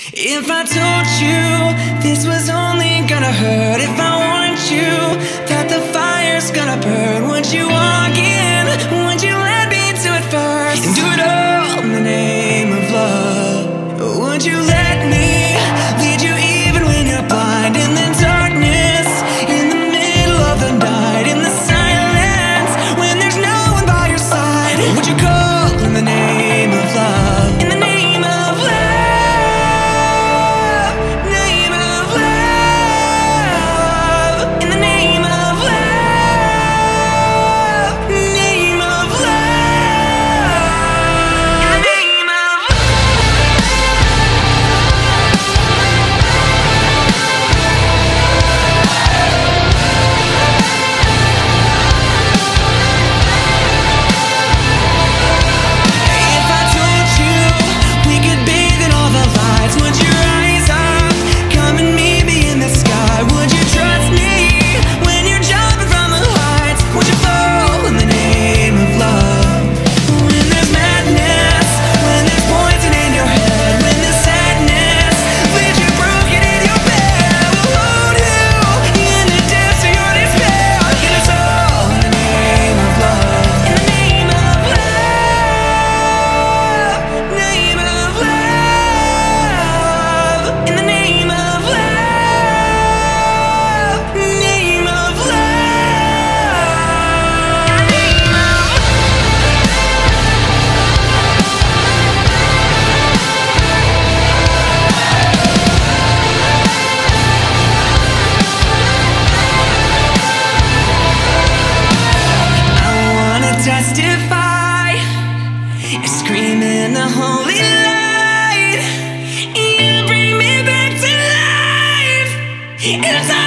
If I told you this was only gonna hurt, if I warned you that the fire's gonna burn, would you walk in? Would you let me do it first? And do it all in the name of love? Would you let me lead you even when you're blind? In the darkness, in the middle of the night, in the silence, when there's no one by your side, would you call in the name of love? In the name of love. Testify, scream in the holy light. You bring me back to life. It's